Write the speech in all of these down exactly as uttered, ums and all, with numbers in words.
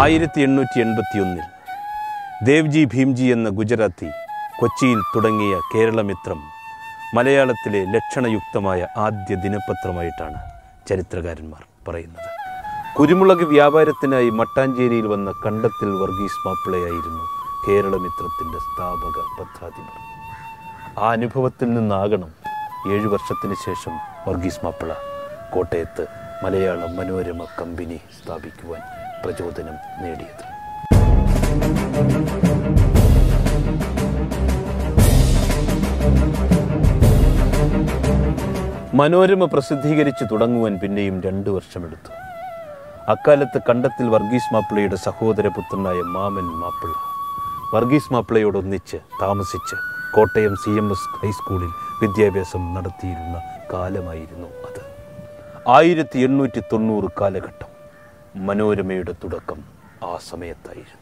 ആയിരത്തി എണ്ണൂറ്റി എൺപത്തി ഒന്നിൽ ദേവ്ജി ഭീംജി എന്ന ഗുജറാത്തി കൊച്ചിയിൽ തുടങ്ങിയ കേരളമിത്രം മലയാളത്തിലെ ലക്ഷണയുക്തമായ ആദ്യ ദിനപത്രമായിട്ടാണ് ചരിത്രകാരന്മാർ പറയുന്നത്. കുരുമുളക് വ്യാപാരത്തിനായി മട്ടാഞ്ചേരിയിൽ വന്ന കണ്ടത്തിൽ വർഗീസ് മാപ്പിളയായിരുന്നു കേരളമിത്രത്തിൻ്റെ സ്ഥാപക പത്രാധിപർ. ആ അനുഭവത്തിൽ നിന്നാകണം ഏഴു വർഷത്തിന് ശേഷം വർഗീസ് മാപ്പിള കോട്ടയത്ത് മലയാള മനോരമ കമ്പനി സ്ഥാപിക്കുവാൻ പ്രചോദനം നേടിയത്. മനോരമ പ്രസിദ്ധീകരിച്ച് തുടങ്ങുവാൻ പിന്നെയും രണ്ടു വർഷമെടുത്തു. അക്കാലത്ത് കണ്ടത്തിൽ വർഗീസ് മാപ്പിളയുടെ സഹോദരപുത്രനായ മാമൻ മാപ്പിള വർഗീസ് മാപ്പിളയോടൊന്നിച്ച് താമസിച്ച് കോട്ടയം സി എം എസ് ഹൈസ്കൂളിൽ വിദ്യാഭ്യാസം നടത്തിയിരുന്ന കാലമായിരുന്നു അത്. ആയിരത്തി എണ്ണൂറ്റി തൊണ്ണൂറ് കാലഘട്ടം. മനോരമയുടെ തുടക്കം ആ സമയത്തായിരുന്നു.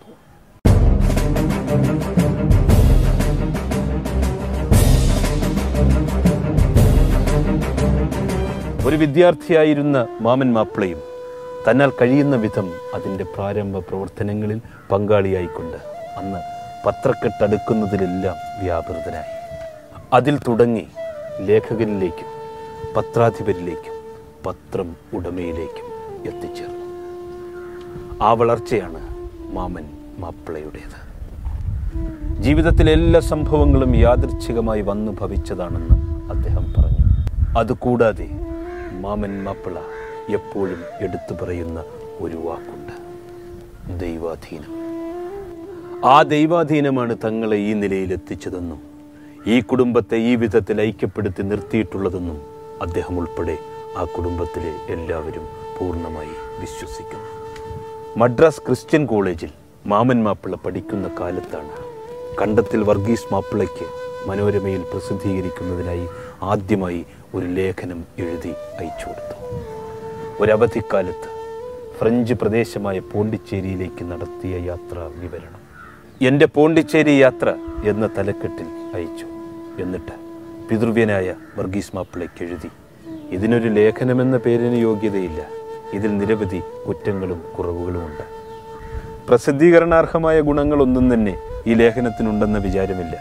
ഒരു വിദ്യാർത്ഥിയായിരുന്ന മാമൻ മാപ്പിളയും തന്നാൽ കഴിയുന്ന വിധം അതിൻ്റെ പ്രാരംഭ പ്രവർത്തനങ്ങളിൽ പങ്കാളിയായിക്കൊണ്ട് അന്ന് പത്രക്കെട്ടടുക്കുന്നതിലെല്ലാം വ്യാപൃതനായി. അതിൽ തുടങ്ങി ലേഖകനിലേക്കും പത്രാധിപരിലേക്കും പത്രം ഉടമയിലേക്കും എത്തിച്ചേർന്നു. ആ വളർച്ചയാണ് മാമൻ മാപ്പിളയുടേത്. ജീവിതത്തിലെ എല്ലാ സംഭവങ്ങളും യാദൃച്ഛികമായി വന്നു ഭവിച്ചതാണെന്ന് അദ്ദേഹം പറഞ്ഞു. അതുകൂടാതെ മാമൻ മാപ്പിള എപ്പോഴും എടുത്തു പറയുന്ന ഒരു വാക്കുണ്ട്: ദൈവാധീനം. ആ ദൈവാധീനമാണ് തങ്ങളെ ഈ നിലയിലെത്തിച്ചതെന്നും ഈ കുടുംബത്തെ ഈ വിധത്തിൽ ഐക്യപ്പെടുത്തി നിർത്തിയിട്ടുള്ളതെന്നും അദ്ദേഹം ഉൾപ്പെടെ ആ കുടുംബത്തിലെ എല്ലാവരും പൂർണ്ണമായി വിശ്വസിക്കുന്നു. മദ്രാസ് ക്രിസ്ത്യൻ കോളേജിൽ മാമൻ മാപ്പിള പഠിക്കുന്ന കാലത്താണ് കണ്ടത്തിൽ വർഗീസ് മാപ്പിളയ്ക്ക് മനോരമയിൽ പ്രസിദ്ധീകരിക്കുന്നതിനായി ആദ്യമായി ഒരു ലേഖനം എഴുതി അയച്ചു കൊടുത്തു. ഒരവധിക്കാലത്ത് ഫ്രഞ്ച് പ്രദേശമായ പോണ്ടിച്ചേരിയിലേക്ക് നടത്തിയ യാത്രാ വിവരണം എൻ്റെ പോണ്ടിച്ചേരി യാത്ര എന്ന തലക്കെട്ടിൽ അയച്ചു. എന്നിട്ട് പിതൃവ്യനായ വർഗീസ് മാപ്പിളയ്ക്ക് എഴുതി: ഇതിനൊരു ലേഖനമെന്ന പേരിന് യോഗ്യതയില്ല. ഇതിൽ നിരവധി കുറ്റങ്ങളും കുറവുകളുമുണ്ട്. പ്രസിദ്ധീകരണാർഹമായ ഗുണങ്ങളൊന്നും തന്നെ ഈ ലേഖനത്തിനുണ്ടെന്ന വിചാരമില്ല.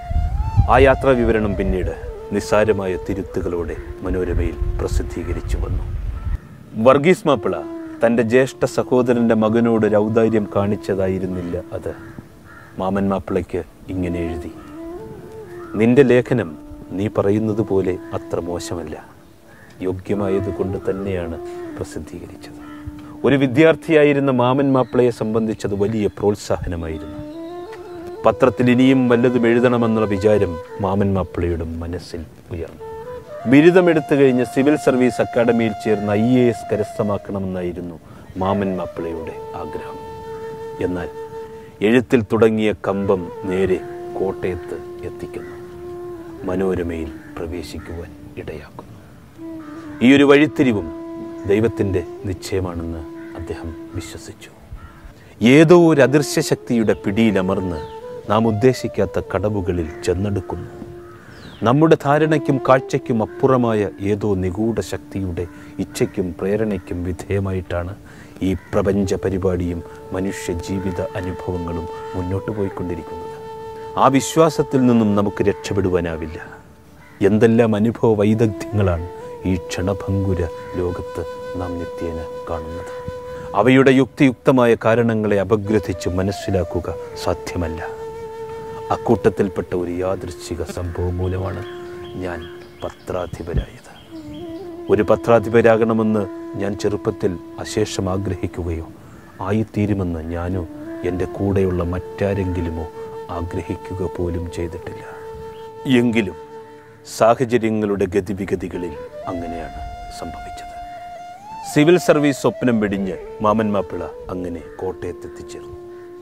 ആ യാത്രാ വിവരണം പിന്നീട് നിസ്സാരമായ തിരുത്തുകളോടെ മനോരമയിൽ പ്രസിദ്ധീകരിച്ചു വന്നു. വർഗീസ് മാപ്പിള തൻ്റെ ജ്യേഷ്ഠ സഹോദരൻ്റെ മകനോട് ഔദാര്യം കാണിച്ചതായിരുന്നില്ല അത്. മാമൻ മാപ്പിളയ്ക്ക് ഇങ്ങനെ എഴുതി: നിന്റെ ലേഖനം നീ പറയുന്നത് പോലെ അത്ര മോശമല്ല. യോഗ്യമായതുകൊണ്ട് തന്നെയാണ് പ്രസിദ്ധീകരിച്ചത്. ഒരു വിദ്യാർത്ഥിയായിരുന്ന മാമൻ മാപ്പിളയെ സംബന്ധിച്ചത് വലിയ പ്രോത്സാഹനമായിരുന്നു. പത്രത്തിൽ ഇനിയും വല്ലതും എഴുതണമെന്നുള്ള വിചാരം മാമൻ മാപ്പിളയുടെ മനസ്സിൽ ഉയർന്നു. ബിരുദമെടുത്തു കഴിഞ്ഞ് സിവിൽ സർവീസ് അക്കാഡമിയിൽ ചേർന്ന് ഐ എ എസ് കരസ്ഥമാക്കണമെന്നായിരുന്നു മാമൻ മാപ്പിളയുടെ ആഗ്രഹം. എന്നാൽ എഴുത്തിൽ തുടങ്ങിയ കമ്പം നേരെ കോട്ടയത്ത് എത്തിക്കുന്നു, മനോരമയിൽ പ്രവേശിക്കുവാൻ ഇടയാക്കുന്നു. ഈ ഒരു വഴിത്തിരിവും ദൈവത്തിൻ്റെ നിശ്ചയമാണെന്ന് അദ്ദേഹം വിശ്വസിച്ചു. ഏതോ ഒരു അദൃശ്യ ശക്തിയുടെ പിടിയിലമർന്ന് നാം ഉദ്ദേശിക്കാത്ത കടവുകളിൽ ചെന്നെടുക്കുന്നു. നമ്മുടെ ധാരണയ്ക്കും കാഴ്ചയ്ക്കും അപ്പുറമായ ഏതോ നിഗൂഢ ശക്തിയുടെ ഇച്ഛയ്ക്കും പ്രേരണയ്ക്കും വിധേയമായിട്ടാണ് ഈ പ്രപഞ്ച പരിപാടിയും മനുഷ്യ ജീവിത അനുഭവങ്ങളും മുന്നോട്ട് പോയിക്കൊണ്ടിരിക്കുന്നത്. ആ വിശ്വാസത്തിൽ നിന്നും നമുക്ക് രക്ഷപ്പെടുവാനാവില്ല. എന്തെല്ലാം അനുഭവ വൈദഗ്ധ്യങ്ങളാണ് ഈ ക്ഷണഭങ്കുര ലോകത്ത് നാം നിത്യേന കാണുന്നത്. അവയുടെ യുക്തിയുക്തമായ കാരണങ്ങളെ അപഗ്രഥിച്ച് മനസ്സിലാക്കുക സാധ്യമല്ല. അക്കൂട്ടത്തിൽപ്പെട്ട ഒരു യാദൃശ്ചിക സംഭവം മൂലമാണ് ഞാൻ പത്രാധിപരായത്. ഒരു പത്രാധിപരാകണമെന്ന് ഞാൻ ചെറുപ്പത്തിൽ അശേഷം ആഗ്രഹിക്കുകയോ ആയിത്തീരുമെന്ന് ഞാനോ എൻ്റെ കൂടെയുള്ള മറ്റാരെങ്കിലുമോ ആഗ്രഹിക്കുക പോലും ചെയ്തിട്ടില്ല. എങ്കിലും സാഹചര്യങ്ങളുടെ ഗതിവിഗതികളിൽ അങ്ങനെയാണ് സംഭവിച്ചത്. സിവിൽ സർവീസ് സ്വപ്നം വെടിഞ്ഞ് മാമൻ മാപ്പിള അങ്ങനെ കോട്ടയത്തെത്തിച്ചേർന്നു.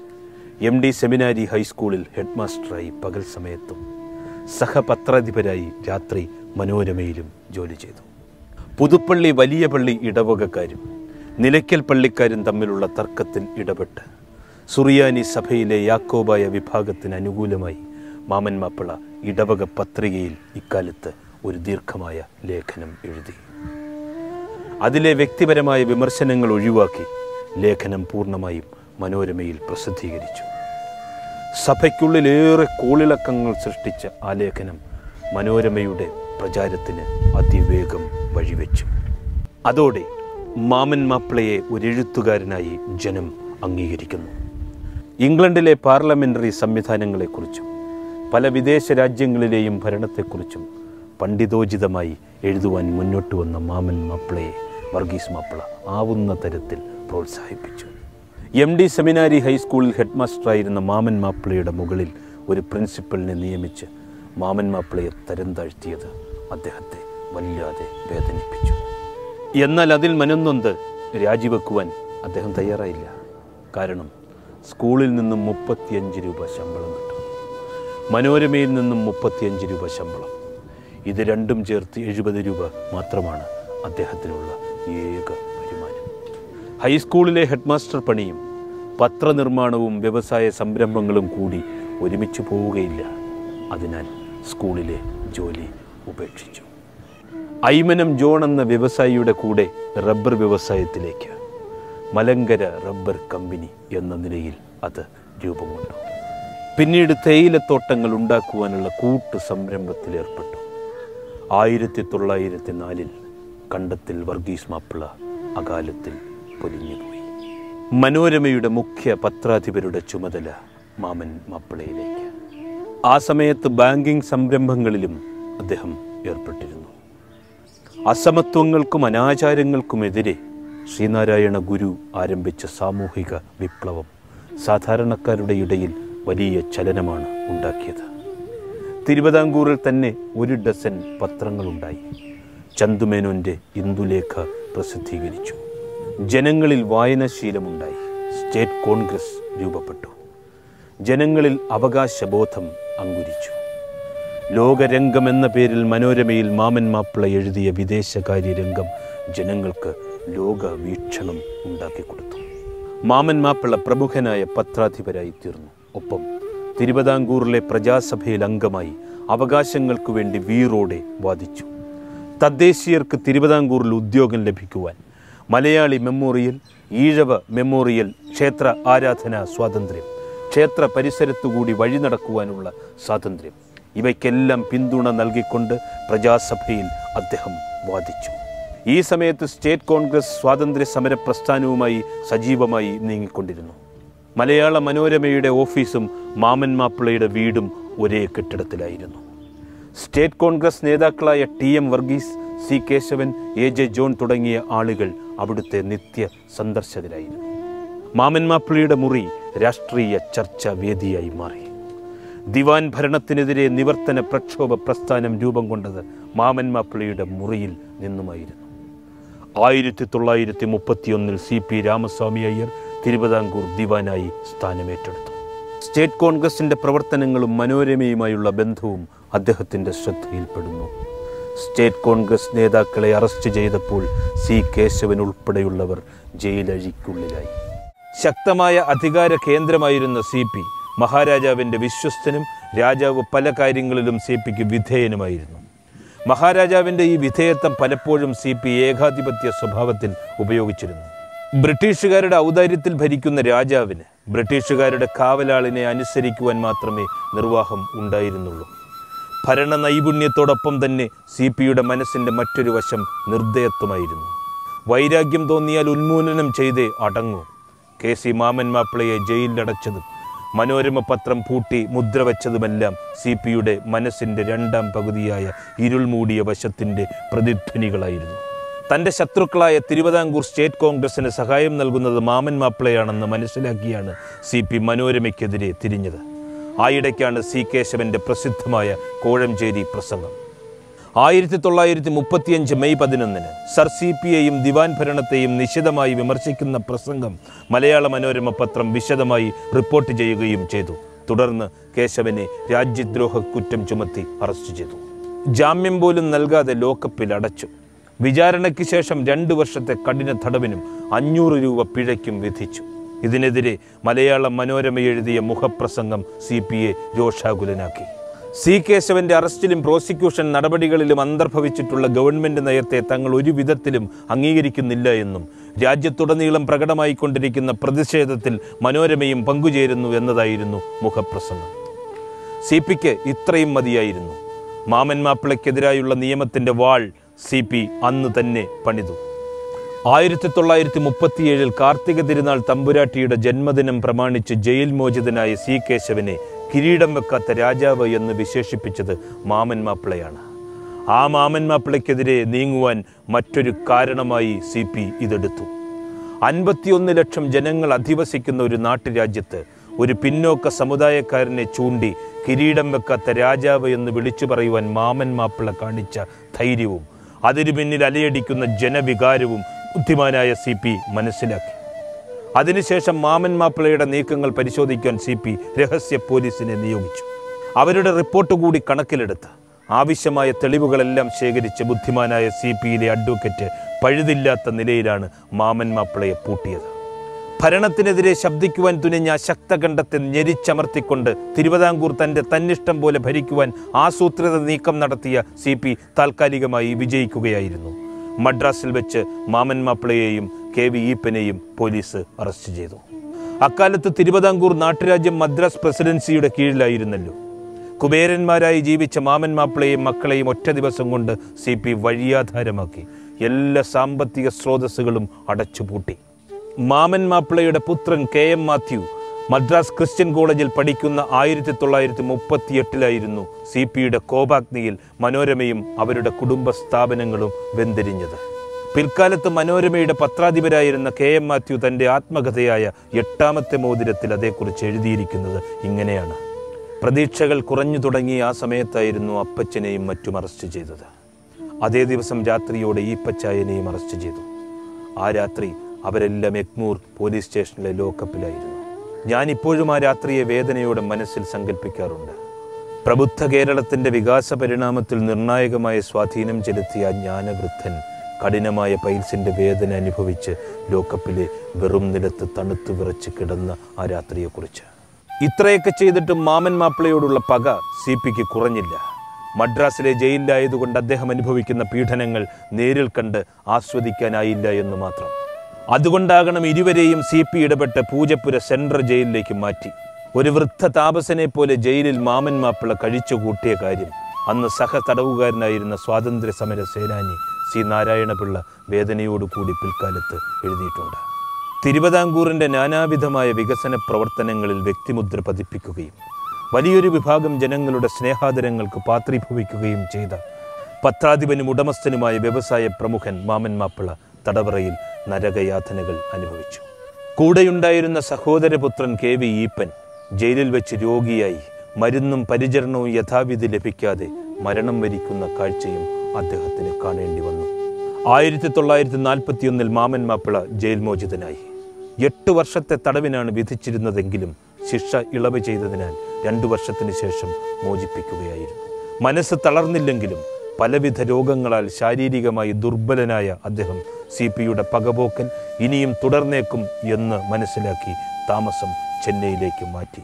എം ഡി സെമിനാരി ഹൈസ്കൂളിൽ ഹെഡ് മാസ്റ്ററായി പകൽ സമയത്തും സഹപത്രാധിപരായി രാത്രി മനോരമയിലും ജോലി ചെയ്തു. പുതുപ്പള്ളി വലിയ പള്ളി ഇടവകക്കാരും നിലയ്ക്കൽ പള്ളിക്കാരും തമ്മിലുള്ള തർക്കത്തിൽ ഇടപെട്ട് സുറിയാനി സഭയിലെ യാക്കോബായ വിഭാഗത്തിന് അനുകൂലമായി മാമൻ മാപ്പിള ഇടവക പത്രികയിൽ ഇക്കാലത്ത് ഒരു ദീർഘമായ ലേഖനം എഴുതി. അതിലെ വ്യക്തിപരമായ വിമർശനങ്ങൾ ഒഴിവാക്കി ലേഖനം പൂർണ്ണമായും മനോരമയിൽ പ്രസിദ്ധീകരിച്ചു. സഭയ്ക്കുള്ളിലേറെ കോളിളക്കങ്ങൾ സൃഷ്ടിച്ച ആ ലേഖനം മനോരമയുടെ പ്രചാരത്തിന് അതിവേഗം വഴിവെച്ചു. അതോടെ മാമൻ മാപ്പിളയെ ഒരു എഴുത്തുകാരനായി ജനം അംഗീകരിക്കുന്നു. ഇംഗ്ലണ്ടിലെ പാർലമെൻ്ററി സംവിധാനങ്ങളെക്കുറിച്ചും പല വിദേശ രാജ്യങ്ങളിലെയും ഭരണത്തെക്കുറിച്ചും പണ്ഡിതോചിതമായി എഴുതുവാൻ മുന്നോട്ട് വന്ന മാമൻ മാപ്പിളയെ വർഗീസ് മാപ്പിള ആവുന്ന തരത്തിൽ പ്രോത്സാഹിപ്പിച്ചു. എം ഡി സെമിനാരി ഹൈസ്കൂളിൽ ഹെഡ് മാസ്റ്ററായിരുന്ന മാമൻ മാപ്പിളയുടെ മുകളിൽ ഒരു പ്രിൻസിപ്പലിനെ നിയമിച്ച് മാമൻ മാപ്പിളയെ തരം താഴ്ത്തിയത് അദ്ദേഹത്തെ വല്ലാതെ വേദനിപ്പിച്ചു. എന്നാൽ അതിൽ മനംനൊന്ത് രാജിവെക്കുവാൻ അദ്ദേഹം തയ്യാറായില്ല. കാരണം സ്കൂളിൽ നിന്നും മുപ്പത്തിയഞ്ച് രൂപ ശമ്പളം കിട്ടും, മനോരമയിൽ നിന്നും മുപ്പത്തിയഞ്ച് രൂപ ശമ്പളം. ഇത് രണ്ടും ചേർത്ത് എഴുപത് രൂപ മാത്രമാണ് അദ്ദേഹത്തിനുള്ള ഏക വരുമാനം. ഹൈസ്കൂളിലെ ഹെഡ് മാസ്റ്റർ പണിയും പത്രനിർമ്മാണവും വ്യവസായ സംരംഭങ്ങളും കൂടി ഒരുമിച്ച് പോവുകയില്ല. അതിനാൽ സ്കൂളിലെ ജോലി ഉപേക്ഷിച്ചു. ഐമനം ജോൺ എന്ന വ്യവസായിയുടെ കൂടെ റബ്ബർ വ്യവസായത്തിലേക്ക് മലങ്കര റബ്ബർ കമ്പനി എന്ന നിലയിൽ അത് രൂപം കൊണ്ടു. പിന്നീട് തേയിലത്തോട്ടങ്ങൾ ഉണ്ടാക്കുവാനുള്ള കൂട്ട് സംരംഭത്തിലേർപ്പെട്ടു. ആയിരത്തി തൊള്ളായിരത്തി നാലിൽ കണ്ടത്തിൽ വർഗീസ് മാപ്പിള അകാലത്തിൽ പൊലിഞ്ഞുപോയി. മനോരമയുടെ മുഖ്യ പത്രാധിപരുടെ ചുമതല മാമൻ മാപ്പിളയിലേക്ക്. ആ സമയത്ത് ബാങ്കിംഗ് സംരംഭങ്ങളിലും അദ്ദേഹം ഏർപ്പെട്ടിരുന്നു. അസമത്വങ്ങൾക്കും അനാചാരങ്ങൾക്കുമെതിരെ ശ്രീനാരായണ ഗുരു ആരംഭിച്ച സാമൂഹിക വിപ്ലവം സാധാരണക്കാരുടെ ഇടയിൽ വലിയ ചലനമാണ് ഉണ്ടാക്കിയത്. തിരുവിതാംകൂറിൽ തന്നെ ഒരു ഡസൻ പത്രങ്ങളുണ്ടായി. ചന്തുമേനോൻ്റെ ഇന്ദുലേഖ പ്രസിദ്ധീകരിച്ചു. ജനങ്ങളിൽ വായനാശീലമുണ്ടായി. സ്റ്റേറ്റ് കോൺഗ്രസ് രൂപപ്പെട്ടു. ജനങ്ങളിൽ അവകാശബോധം അങ്കുരിച്ചു. ലോകരംഗം എന്ന പേരിൽ മനോരമയിൽ മാമൻ മാപ്പിള എഴുതിയ വിദേശകാര്യ രംഗം ജനങ്ങൾക്ക് ലോക വീക്ഷണം ഉണ്ടാക്കിക്കൊടുത്തു. മാമൻ മാപ്പിള പ്രമുഖനായ പത്രാധിപരായി തീർന്നു. ഒപ്പം തിരുവിതാംകൂറിലെ പ്രജാസഭയിൽ അംഗമായി അവകാശങ്ങൾക്കു വേണ്ടി വീറോടെ വാദിച്ചു. തദ്ദേശീയർക്ക് തിരുവിതാംകൂറിൽ ഉദ്യോഗം ലഭിക്കുവാൻ മലയാളി മെമ്മോറിയൽ, ഈഴവ മെമ്മോറിയൽ, ക്ഷേത്ര ആരാധനാ സ്വാതന്ത്ര്യം, ക്ഷേത്ര പരിസരത്തുകൂടി വഴി നടക്കുവാനുള്ള സ്വാതന്ത്ര്യം, ഇവയ്ക്കെല്ലാം പിന്തുണ നൽകിക്കൊണ്ട് പ്രജാസഭയിൽ അദ്ദേഹം വാദിച്ചു. ഈ സമയത്ത് സ്റ്റേറ്റ് കോൺഗ്രസ് സ്വാതന്ത്ര്യ സമര പ്രസ്ഥാനവുമായി സജീവമായി നീങ്ങിക്കൊണ്ടിരുന്നു. മലയാള മനോരമയുടെ ഓഫീസും മാമൻ മാപ്പിളയുടെ വീടും ഒരേ കെട്ടിടത്തിലായിരുന്നു. സ്റ്റേറ്റ് കോൺഗ്രസ് നേതാക്കളായ T M Varghese, C Kesavan, A J John തുടങ്ങിയ ആളുകൾ അവിടുത്തെ നിത്യ സന്ദർശകരായിരുന്നു. മാമൻ മാപ്പിളയുടെ മുറി രാഷ്ട്രീയ ചർച്ചാ വേദിയായി മാറി. ദിവാൻ ഭരണത്തിനെതിരെ നിവർത്തന പ്രക്ഷോഭ പ്രസ്ഥാനം രൂപം കൊണ്ടത് മാമൻ മാപ്പിളയുടെ മുറിയിൽ നിന്നുമായിരുന്നു. ആയിരത്തി തൊള്ളായിരത്തി മുപ്പത്തിയൊന്നിൽ സി പി രാമസ്വാമി അയ്യർ തിരുവിതാംകൂർ ദിവാനായി സ്ഥാനമേറ്റെടുത്തു. സ്റ്റേറ്റ് കോൺഗ്രസിൻ്റെ പ്രവർത്തനങ്ങളും മനോരമയുമായുള്ള ബന്ധവും അദ്ദേഹത്തിൻ്റെ ശ്രദ്ധയിൽപ്പെടുന്നു. സ്റ്റേറ്റ് കോൺഗ്രസ് നേതാക്കളെ അറസ്റ്റ് ചെയ്തപ്പോൾ സി കേശവൻ ഉൾപ്പെടെയുള്ളവർ ജയിലഴിക്കുള്ളിലായി. ശക്തമായ അധികാര കേന്ദ്രമായിരുന്ന സി പി മഹാരാജാവിൻ്റെ വിശ്വസ്തനും രാജാവ് പല കാര്യങ്ങളിലും സി പിക്ക് വിധേയനുമായിരുന്നു. മഹാരാജാവിൻ്റെ ഈ വിധേയത്വം പലപ്പോഴും സി പി ഏകാധിപത്യ സ്വഭാവത്തിൽ ഉപയോഗിച്ചിരുന്നു. ബ്രിട്ടീഷുകാരുടെ ഔദാര്യത്തിൽ ഭരിക്കുന്ന രാജാവിന് ബ്രിട്ടീഷുകാരുടെ കാവലാളിനെ അനുസരിക്കുവാൻ മാത്രമേ നിർവാഹം ഉണ്ടായിരുന്നുള്ളൂ. ഭരണ നൈപുണ്യത്തോടൊപ്പം തന്നെ സി പിയുടെ മനസ്സിൻ്റെ മറ്റൊരു വശം നിർദ്ദയത്വമായിരുന്നു. വൈരാഗ്യം തോന്നിയാൽ ഉന്മൂലനം ചെയ്തേ അടങ്ങൂ. കെ സി മാമൻ മാപ്പിളയെ ജയിലിലടച്ചതും മനോരമ പത്രം പൂട്ടി മുദ്ര വച്ചതുമെല്ലാം സി പിയുടെ മനസ്സിൻ്റെ രണ്ടാം പകുതിയായ ഇരുൾമൂടിയ വശത്തിൻ്റെ പ്രതിധ്വനികളായിരുന്നു. തൻ്റെ ശത്രുക്കളായ തിരുവിതാംകൂർ സ്റ്റേറ്റ് കോൺഗ്രസിന് സഹായം നൽകുന്നത് മാമൻ മാപ്പിളയാണെന്ന് മനസ്സിലാക്കിയാണ് സി പി മനോരമയ്ക്കെതിരെ തിരിഞ്ഞത്. ആയിടയ്ക്കാണ് സി കേശവൻ്റെ പ്രസിദ്ധമായ കോഴഞ്ചേരി പ്രസംഗം. ആയിരത്തി തൊള്ളായിരത്തി മുപ്പത്തിയഞ്ച് മെയ് പതിനൊന്നിന് സർ സി പിയെയും ദിവാൻ ഭരണത്തെയും നിശിതമായി വിമർശിക്കുന്ന പ്രസംഗം മലയാള മനോരമ പത്രം വിശദമായി റിപ്പോർട്ട് ചെയ്യുകയും ചെയ്തു. തുടർന്ന് കേശവനെ രാജ്യദ്രോഹ കുറ്റം ചുമത്തി അറസ്റ്റ് ചെയ്തു. ജാമ്യം പോലും നൽകാതെ ലോക്കപ്പിൽ അടച്ചു. വിചാരണയ്ക്ക് ശേഷം രണ്ടു വർഷത്തെ കഠിന തടവിനും അഞ്ഞൂറ് രൂപ പിഴയ്ക്കും വിധിച്ചു. ഇതിനെതിരെ മലയാള മനോരമ എഴുതിയ മുഖപ്രസംഗം സി പി എ രോഷാകുലനാക്കി. സി കേശവന്റെ അറസ്റ്റിലും പ്രോസിക്യൂഷൻ നടപടികളിലും അന്തർഭവിച്ചിട്ടുള്ള ഗവൺമെന്റ് നയത്തെ തങ്ങൾ ഒരു വിധത്തിലും അംഗീകരിക്കുന്നില്ല എന്നും രാജ്യത്തുടനീളം പ്രകടമായിക്കൊണ്ടിരിക്കുന്ന പ്രതിഷേധത്തിൽ മനോരമയും പങ്കുചേരുന്നു എന്നതായിരുന്നു മുഖപ്രസംഗം. സി പിക്ക് ഇത്രയും മതിയായിരുന്നു. മാമൻ മാപ്പിളയ്ക്കെതിരായുള്ള നിയമത്തിൻ്റെ വാൾ സി പി അന്ന് തന്നെ പണിതു. ആയിരത്തി തൊള്ളായിരത്തി മുപ്പത്തിയേഴിൽ കാർത്തിക തിരുനാൾ തമ്പുരാട്ടിയുടെ ജന്മദിനം പ്രമാണിച്ച് ജയിൽ മോചിതനായ സി കേശവനെ കിരീടം വെക്കാത്ത രാജാവ് എന്ന് വിശേഷിപ്പിച്ചത് മാമൻ മാപ്പിളയാണ്. ആ മാമൻ മാപ്പിളയ്ക്കെതിരെ നീങ്ങുവാൻ മറ്റൊരു കാരണമായി സി പി ഇതെടുത്തു. അൻപത്തിയൊന്ന് ലക്ഷം ജനങ്ങൾ അധിവസിക്കുന്ന ഒരു നാട്ടുരാജ്യത്ത് ഒരു പിന്നോക്ക സമുദായക്കാരനെ ചൂണ്ടി കിരീടം വെക്കാത്ത രാജാവ് എന്ന് വിളിച്ചു പറയുവാൻ മാമൻ മാപ്പിള കാണിച്ച ധൈര്യവും അതിനു പിന്നിൽ അലയടിക്കുന്ന ജനവികാരവും ബുദ്ധിമാനായ സി പി മനസ്സിലാക്കി. അതിനുശേഷം മാമൻ മാപ്പിളയുടെ നീക്കങ്ങൾ പരിശോധിക്കാൻ സി പി രഹസ്യ പോലീസിനെ നിയോഗിച്ചു. അവരുടെ റിപ്പോർട്ട് കൂടി കണക്കിലെടുത്ത് ആവശ്യമായ തെളിവുകളെല്ലാം ശേഖരിച്ച് ബുദ്ധിമാനായ സി പിയിലെ അഡ്വക്കേറ്റ് പഴുതില്ലാത്ത നിലയിലാണ് മാമൻ മാപ്പിളയെ പൂട്ടിയത്. ഭരണത്തിനെതിരെ ശബ്ദിക്കുവാൻ തുനിഞ്ഞ അശക്തകണ്ഠത്തെ ഞെരിച്ചമർത്തിക്കൊണ്ട് തിരുവിതാംകൂർ തൻ്റെ തന്നിഷ്ടം പോലെ ഭരിക്കുവാൻ ആസൂത്രിത നീക്കം നടത്തിയ സി പി താൽക്കാലികമായി വിജയിക്കുകയായിരുന്നു. മദ്രാസിൽ വെച്ച് മാമൻ മാപ്പിളയെയും കെ വി ഈപ്പനെയും പോലീസ് അറസ്റ്റ് ചെയ്തു. അക്കാലത്ത് തിരുവിതാംകൂർ നാട്ടുരാജ്യം മദ്രാസ് പ്രസിഡൻസിയുടെ കീഴിലായിരുന്നല്ലോ. കുബേരന്മാരായി ജീവിച്ച മാമൻ മാപ്പിളയെയും മക്കളെയും ഒറ്റ ദിവസം കൊണ്ട് സി പി വഴിയാധാരമാക്കി. എല്ലാ സാമ്പത്തിക സ്രോതസ്സുകളും അടച്ചുപൂട്ടി. മാമൻ മാപ്പിളയുടെ പുത്രൻ K M Mathew Madras Christian കോളേജിൽ പഠിക്കുന്ന ആയിരത്തി തൊള്ളായിരത്തി മുപ്പത്തി എട്ടിലായിരുന്നു സി പിയുടെ കോപാഗ്നിയിൽ മനോരമയും അവരുടെ കുടുംബ സ്ഥാപനങ്ങളും വെന്തിരിഞ്ഞത്. പിൽക്കാലത്ത് മനോരമയുടെ പത്രാധിപരായിരുന്ന കെ എം മാത്യു തൻ്റെ ആത്മകഥയായ എട്ടാമത്തെ മോതിരത്തിൽ അതേക്കുറിച്ച് എഴുതിയിരിക്കുന്നത് ഇങ്ങനെയാണ്. പ്രതീക്ഷകൾ കുറഞ്ഞു തുടങ്ങിയ ആ സമയത്തായിരുന്നു അപ്പച്ചനെയും മറ്റും അറസ്റ്റ് ചെയ്തത്. അതേ ദിവസം രാത്രിയോടെ ഈപ്പച്ചായനെയും അറസ്റ്റ് ചെയ്തു. ആ രാത്രി അവരെല്ലാം എഗ്മൂർ പോലീസ് സ്റ്റേഷനിലെ ലോക്കപ്പിലായിരുന്നു. ഞാനിപ്പോഴും ആ രാത്രിയെ വേദനയോടെ മനസ്സിൽ സങ്കല്പിക്കാറുണ്ട്. പ്രബുദ്ധ കേരളത്തിൻ്റെ വികാസ പരിണാമത്തിൽ നിർണായകമായ സ്വാധീനം ചെലുത്തിയ ജ്ഞാനവൃദ്ധൻ കഠിനമായ പൈൽസിൻ്റെ വേദന അനുഭവിച്ച് ലോക്കപ്പിലെ വെറും നിലത്ത് തണുത്തു വിറച്ച് കിടന്ന ആ രാത്രിയെക്കുറിച്ച്. ഇത്രയൊക്കെ ചെയ്തിട്ടും മാമൻ മാപ്പിളയോടുള്ള പക സി പിക്ക് കുറഞ്ഞില്ല. മദ്രാസിലെ ജയിലിലായതുകൊണ്ട് അദ്ദേഹം അനുഭവിക്കുന്ന പീഡനങ്ങൾ നേരിൽ കണ്ട് ആസ്വദിക്കാനായില്ല എന്ന് മാത്രം. അതുകൊണ്ടാകണം ഇരുവരെയും സി പി ഇടപെട്ട് പൂജപ്പുര സെൻട്രൽ ജയിലിലേക്ക് മാറ്റി. ഒരു വൃദ്ധ താപസനെ പോലെ ജയിലിൽ മാമൻ മാപ്പിള കഴിച്ചു കൂട്ടിയ കാര്യം അന്ന് സഹ തടവുകാരനായിരുന്ന സ്വാതന്ത്ര്യ സമര സേനാനി സി നാരായണപിള്ള വേദനയോടുകൂടി പിൽക്കാലത്ത് എഴുതിയിട്ടുണ്ട്. തിരുവിതാംകൂറിൻ്റെ നാനാവിധമായ വികസന പ്രവർത്തനങ്ങളിൽ വ്യക്തിമുദ്ര പതിപ്പിക്കുകയും വലിയൊരു വിഭാഗം ജനങ്ങളുടെ സ്നേഹാദരങ്ങൾക്ക് പാത്രീഭവിക്കുകയും ചെയ്ത പത്രാധിപനും ഉടമസ്ഥനുമായ വ്യവസായ പ്രമുഖൻ മാമൻ മാപ്പിള തടവറയിൽ നരകയാതനകൾ അനുഭവിച്ചു. കൂടെയുണ്ടായിരുന്ന സഹോദരപുത്രൻ കെ വി ഈപ്പൻ ജയിലിൽ വെച്ച് രോഗിയായി മരുന്നും പരിചരണവും യഥാവിധി ലഭിക്കാതെ മരണം വരിക്കുന്ന കാഴ്ചയും അദ്ദേഹത്തിന് കാണേണ്ടി വന്നു. ആയിരത്തി തൊള്ളായിരത്തി നാൽപ്പത്തിയൊന്നിൽ മാമൻ മാപ്പിള ജയിൽ മോചിതനായി. എട്ട് വർഷത്തെ തടവിനാണ് വിധിച്ചിരുന്നതെങ്കിലും ശിക്ഷ ഇളവ് ചെയ്തതിനാൽ രണ്ടു വർഷത്തിന് ശേഷം മോചിപ്പിക്കുകയായിരുന്നു. മനസ്സ് തളർന്നില്ലെങ്കിലും പലവിധ രോഗങ്ങളാൽ ശാരീരികമായി ദുർബലനായ അദ്ദേഹം സി പിയുടെ പകപോക്കൻ ഇനിയും തുടർന്നേക്കും എന്ന് മനസ്സിലാക്കി താമസം ചെന്നൈയിലേക്ക് മാറ്റി.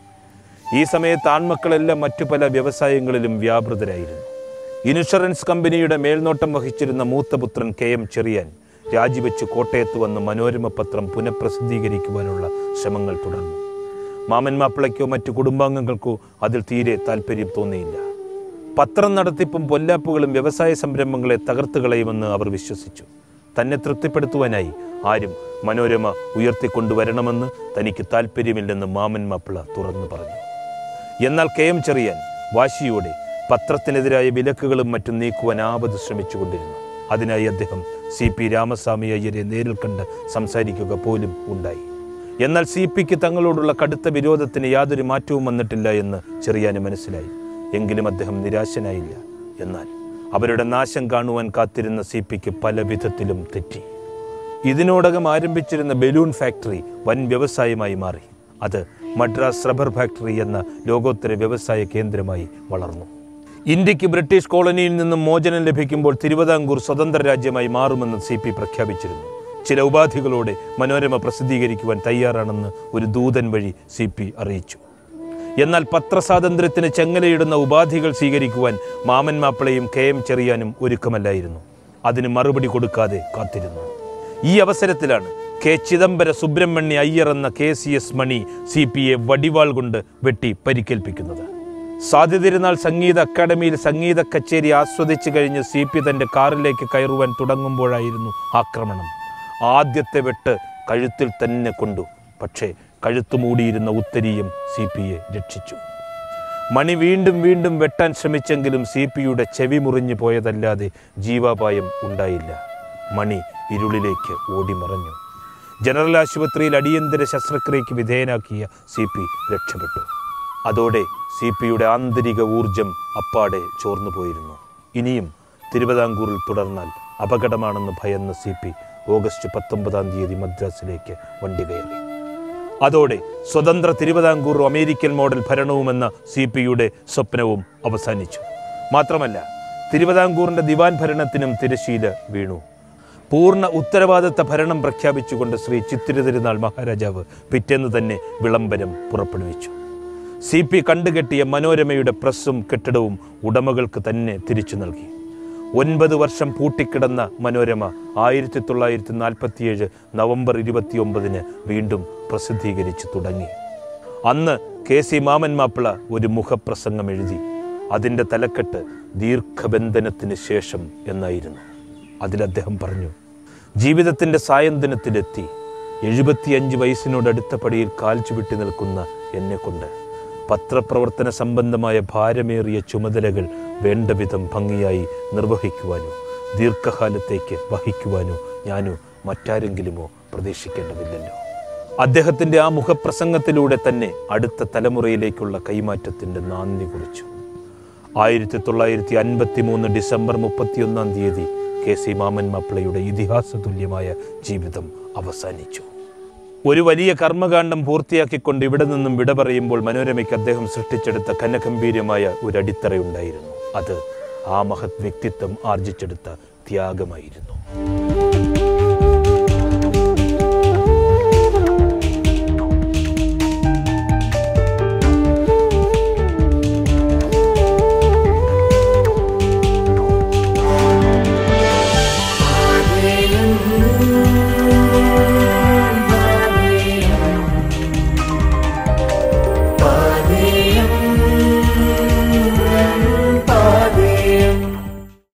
ഈ സമയത്ത് ആൺമക്കളെല്ലാം മറ്റു പല വ്യവസായങ്ങളിലും വ്യാപൃതരായിരുന്നു. ഇൻഷുറൻസ് കമ്പനിയുടെ മേൽനോട്ടം വഹിച്ചിരുന്ന മൂത്തപുത്രൻ കെ എം ചെറിയാൻ രാജിവെച്ച് കോട്ടയത്ത് വന്ന് മനോരമ പത്രം പുനഃപ്രസിദ്ധീകരിക്കുവാനുള്ള ശ്രമങ്ങൾ തുടർന്നു. മാമൻ മാപ്പിളയ്ക്കോ മറ്റു കുടുംബാംഗങ്ങൾക്കോ അതിൽ തീരെ താല്പര്യം തോന്നിയില്ല. പത്രം നടത്തിപ്പും പൊല്ലാപ്പുകളും വ്യവസായ സംരംഭങ്ങളെ തകർത്ത് കളയുമെന്ന് അവർ വിശ്വസിച്ചു. തന്നെ തൃപ്തിപ്പെടുത്തുവാനായി ആരും മനോരമ ഉയർത്തിക്കൊണ്ടുവരണമെന്ന് തനിക്ക് താല്പര്യമില്ലെന്ന് മാമൻ മാപ്പിള തുറന്നു പറഞ്ഞു. എന്നാൽ കെ എം ചെറിയാൻ വാശിയോടെ പത്രത്തിനെതിരായ വിലക്കുകളും മറ്റും നീക്കുവാൻ ആപത് ശ്രമിച്ചുകൊണ്ടിരുന്നു. അതിനായി അദ്ദേഹം സി പി രാമസ്വാമി അയ്യരെ നേരിൽ കണ്ട് സംസാരിക്കുക പോലും ഉണ്ടായി. എന്നാൽ സി പിക്ക് തങ്ങളോടുള്ള കടുത്ത വിരോധത്തിന് യാതൊരു മാറ്റവും വന്നിട്ടില്ല എന്ന് ചെറിയാന് മനസ്സിലായി. എങ്കിലും അദ്ദേഹം നിരാശനായില്ല. എന്നാൽ അവരുടെ നാശം കാണുവാൻ കാത്തിരുന്ന സി പിക്ക് പല വിധത്തിലും തെറ്റി. ഇതിനോടകം ആരംഭിച്ചിരുന്ന ബലൂൺ ഫാക്ടറി വൻ വ്യവസായമായി മാറി. അത് മദ്രാസ് റബ്ബർ ഫാക്ടറി എന്ന ലോകോത്തര വ്യവസായ കേന്ദ്രമായി വളർന്നു. ഇന്ത്യക്ക് ബ്രിട്ടീഷ് കോളനിയിൽ നിന്നും മോചനം ലഭിക്കുമ്പോൾ തിരുവിതാംകൂർ സ്വതന്ത്ര രാജ്യമായി മാറുമെന്ന് സി പി പ്രഖ്യാപിച്ചിരുന്നു. ചില ഉപാധികളോടെ മനോരമ പ്രസിദ്ധീകരിക്കുവാൻ തയ്യാറാണെന്ന് ഒരു ദൂതൻ വഴി സി പി അറിയിച്ചു. എന്നാൽ പത്രസ്വാതന്ത്ര്യത്തിന് ചെങ്ങലയിടുന്ന ഉപാധികൾ സ്വീകരിക്കുവാൻ മാമൻ മാപ്പിളയും കെ എം ചെറിയാനും ഒരുക്കമല്ലായിരുന്നു. അതിന് മറുപടി കൊടുക്കാതെ കാത്തിരുന്നു. ഈ അവസരത്തിലാണ് കെ ചിദംബര സുബ്രഹ്മണ്യ അയ്യർ എന്ന K C S Mani C പിയെ വടിവാൾ കൊണ്ട് വെട്ടി പരിക്കേൽപ്പിക്കുന്നത്. സ്വാതി തിരുനാൾ സംഗീത അക്കാദമിയിൽ സംഗീത കച്ചേരി ആസ്വദിച്ചു കഴിഞ്ഞ് സി പി തൻ്റെ കാറിലേക്ക് കയറുവാൻ തുടങ്ങുമ്പോഴായിരുന്നു ആക്രമണം. ആദ്യത്തെ വെട്ട് കഴുത്തിൽ തന്നെ കൊണ്ടു. പക്ഷേ കഴുത്തു മൂടിയിരുന്ന ഉത്തരീയം സി പിയെ രക്ഷിച്ചു. മണി വീണ്ടും വീണ്ടും വെട്ടാൻ ശ്രമിച്ചെങ്കിലും സി പിയുടെ ചെവി മുറിഞ്ഞു പോയതല്ലാതെ ജീവാപായം ഉണ്ടായില്ല. മണി ഇരുളിലേക്ക് ഓടിമറഞ്ഞു. ജനറൽ ആശുപത്രിയിൽ അടിയന്തര ശസ്ത്രക്രിയയ്ക്ക് വിധേയനാക്കിയ സി പി രക്ഷപ്പെട്ടു. അതോടെ സി പിയുടെ ആന്തരിക ഊർജം അപ്പാടെ ചോർന്നു പോയിരുന്നു. ഇനിയും തിരുവിതാംകൂറിൽ തുടർന്നാൽ അപകടമാണെന്ന് ഭയന്ന സി പി ഓഗസ്റ്റ് പത്തൊമ്പതാം തീയതി മദ്രാസിലേക്ക് വണ്ടി കയറി. അതോടെ സ്വതന്ത്ര തിരുവിതാംകൂർ അമേരിക്കൻ മോഡൽ ഭരണവുമെന്ന സി പിയുടെ സ്വപ്നവും അവസാനിച്ചു. മാത്രമല്ല, തിരുവിതാംകൂറിൻ്റെ ദിവാൻ ഭരണത്തിനും തിരശീല വീണു. പൂർണ്ണ ഉത്തരവാദിത്ത ഭരണം പ്രഖ്യാപിച്ചുകൊണ്ട് ശ്രീ ചിത്തിര തിരുനാൾ മഹാരാജാവ് പിറ്റേന്ന് തന്നെ വിളംബരം പുറപ്പെടുവിച്ചു. സി പി കണ്ടുകെട്ടിയ മനോരമയുടെ പ്രസ്സും കെട്ടിടവും ഉടമകൾക്ക് തന്നെ തിരിച്ചു നൽകി. ഒൻപത് വർഷം പൂട്ടിക്കിടന്ന മനോരമ ആയിരത്തി തൊള്ളായിരത്തി നാൽപ്പത്തിയേഴ് നവംബർ ഇരുപത്തി ഒമ്പതിന് വീണ്ടും പ്രസിദ്ധീകരിച്ചു തുടങ്ങി. അന്ന് കെ സി മാമൻ മാപ്പിള ഒരു മുഖപ്രസംഗം എഴുതി. അതിൻ്റെ തലക്കെട്ട് ദീർഘബന്ധനത്തിന് ശേഷം എന്നായിരുന്നു. അതിൽ അദ്ദേഹം പറഞ്ഞു, ജീവിതത്തിൻ്റെ സായന്തനത്തിലെത്തി എഴുപത്തിയഞ്ച് വയസ്സിനോടടുത്ത പടിയിൽ കാൽ ചുവട്ടി നിൽക്കുന്ന എന്നെക്കൊണ്ട് പത്രപ്രവർത്തന സംബന്ധമായ ഭാരമേറിയ ചുമതലകൾ വേണ്ടവിധം ഭംഗിയായി നിർവഹിക്കുവാനോ ദീർഘകാലത്തേക്ക് വഹിക്കുവാനോ ഞാനോ മറ്റാരെങ്കിലുമോ പ്രതീക്ഷിക്കേണ്ടതില്ലല്ലോ. അദ്ദേഹത്തിൻ്റെ ആ മുഖപ്രസംഗത്തിലൂടെ തന്നെ അടുത്ത തലമുറയിലേക്കുള്ള കൈമാറ്റത്തിൻ്റെ നാന്ദി കുറിച്ചു. ആയിരത്തി തൊള്ളായിരത്തി അൻപത്തി മൂന്ന് ഡിസംബർ മുപ്പത്തിയൊന്നാം തീയതി കെ സി മാമൻ മാപ്പിളയുടെ ഇതിഹാസ തുല്യമായ ജീവിതം അവസാനിച്ചു. ഒരു വലിയ കർമ്മകാണ്ഡം പൂർത്തിയാക്കിക്കൊണ്ട് ഇവിടെ നിന്നും വിട പറയുമ്പോൾ മനോരമയ്ക്ക് അദ്ദേഹം സൃഷ്ടിച്ചെടുത്ത ഘനഗംഭീരമായ ഒരു അടിത്തറയുണ്ടായിരുന്നു. അത് ആ മഹത് വ്യക്തിത്വം ആർജിച്ചെടുത്ത ത്യാഗമായിരുന്നു.